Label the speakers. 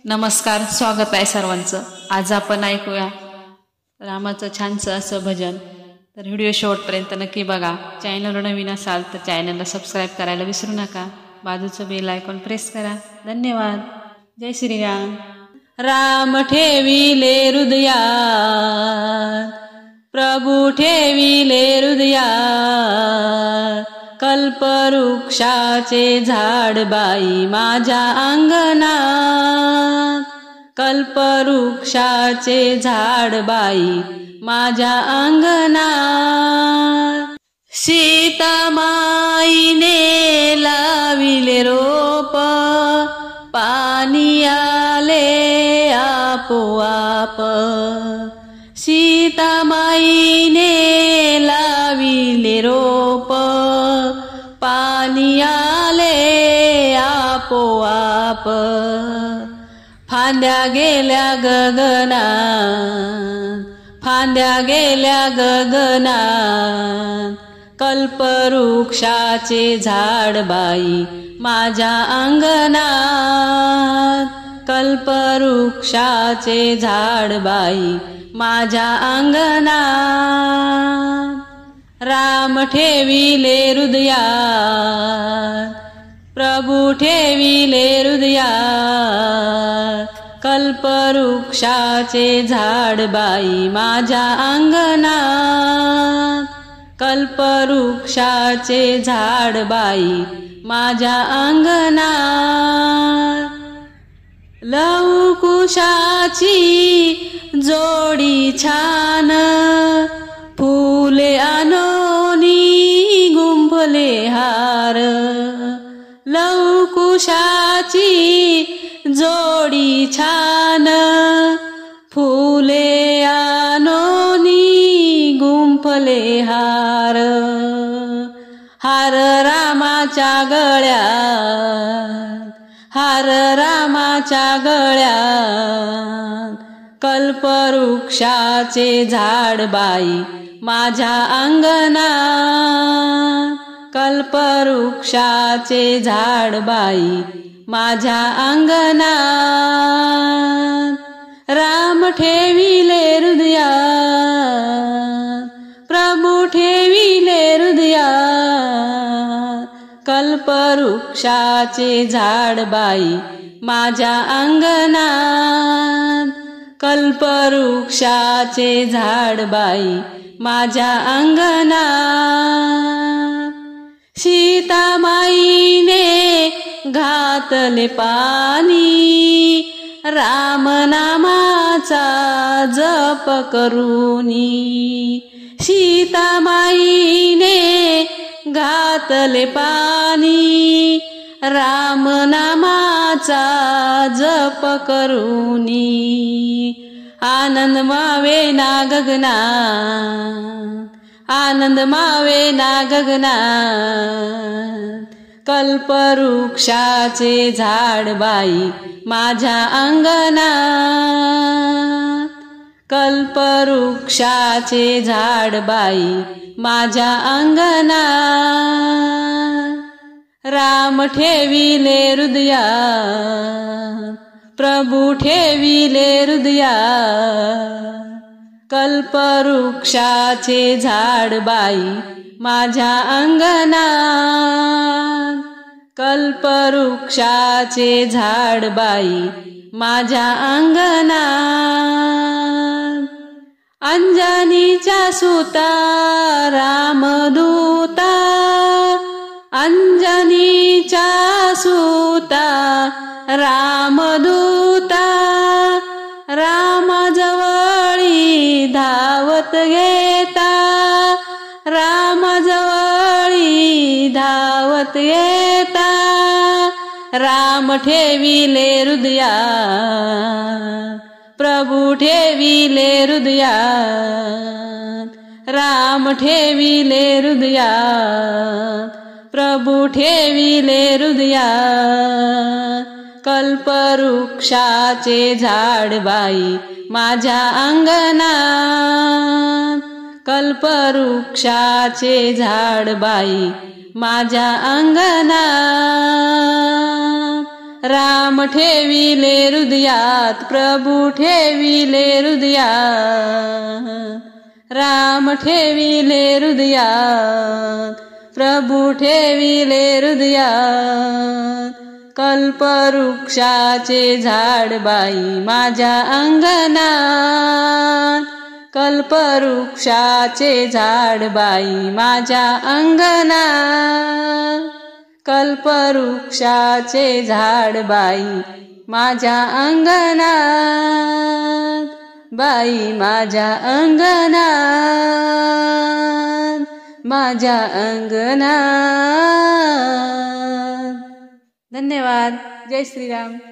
Speaker 1: नमस्कार, स्वागत आहे सर्वांचं। आज आपण ऐकूया रामाचं छानसं असं भजन। तर व्हिडिओ शेवटपर्यंत नक्की बघा। चॅनलवर नवीन असाल तर चॅनलला सबस्क्राईब करायला विसरू नका। बाजूचं बेल आयकॉन प्रेस करा। धन्यवाद। जय श्रीराम। राम ठेविले हृदयात, प्रभू ठेविले हृदयात, कल्पवृक्षाचे झाड बाई माझ्या अंगणात, कल्पवृक्षाचे झाड बाई माझ्या अंगणात। सीतामाईने लाविले रोप, पाणी आले आपोआप, सीतामाईने लाविले रोप, पाणी आले आपोआप। फांद्या गेल्या गगनात, फांद्या गेल्या गगनात, कल्पवृक्षाचे झाड बाई माझ्या अंगणात, कल्पवृक्षाचे झाड बाई माझ्या अंगणात। राम ठेविले हृदयात, प्रभू ठेविले हृदयात, कल्पवृक्षाचे झाड बाई माझ्या अंगणात, कल्पवृक्षाचे झाड बाई माझ्या अंगणात। लवकुशाची जोडी छान, फुले आणोनी गुंफले हार, लवकुशाची जोडी छान, फुले आणोनी गुंफले हार, हार रामाच्या गळ्यात, हार रामाच्या गळ्यात, कल्पवृक्षाचे झाड बाई माझ्या अंगणात, कल्पवृक्षाचे झाड बाई माझ्या अंगणात। राम ठेविले हृदयात, प्रभू ठेविले हृदयात, कल्पवृक्षाचे झाड बाई माझ्या अंगणात, कल्पवृक्षाचे झाड बाई माझ्या अंगणात। सीतामाईने घातले पाणी, राम नामाचा जप करूनी, सीतामाईने घातले पाणी, राम नामाचा जप करूनी, आनंद मावे ना गगनात, आनंद मावे ना गगनात, कल्पवृक्षाचे झाड बाई माझ्या अंगणात, कल्पवृक्षाचे झाड बाई माझ्या अंगणात। राम ठेविले हृदयात, प्रभू ठेविले हृदयात, कल्पवृक्षाचे झाड बाई माझ्या अंगणात, कल्पवृक्षाचे झाड बाई माझ्या अंगणात। अंजनीच्या सुता रामदूता, अंजनीच्या सुता रामदूता, रामाजवळी धावत येता, रामाजवळी धावत येता, राम ठेविले हृदयात, प्रभू ठेविले हृदयात, राम ठेविले हृदयात, प्रभू ठेविले हृदयात, कल्पवृक्षाचे झाड बाई माझ्या अंगणात, कल्पवृक्षाचे झाड बाई माझ्या अंगणात। राम ठेविले हृदयात, प्रभू ठेविले हृदयात, राम ठेविले हृदयात, प्रभू ठेविले हृदयात. कल्पवृक्षाचे झाड बाई माझ्या अंगणात, कल्पवृक्षाचे झाड बाई माझ्या अंगणात, कल्पवृक्षाचे झाड बाई माझ्या अंगणात, बाई माझ्या अंगणात, माझ्या अंगणात. धन्यवाद. जय श्रीराम.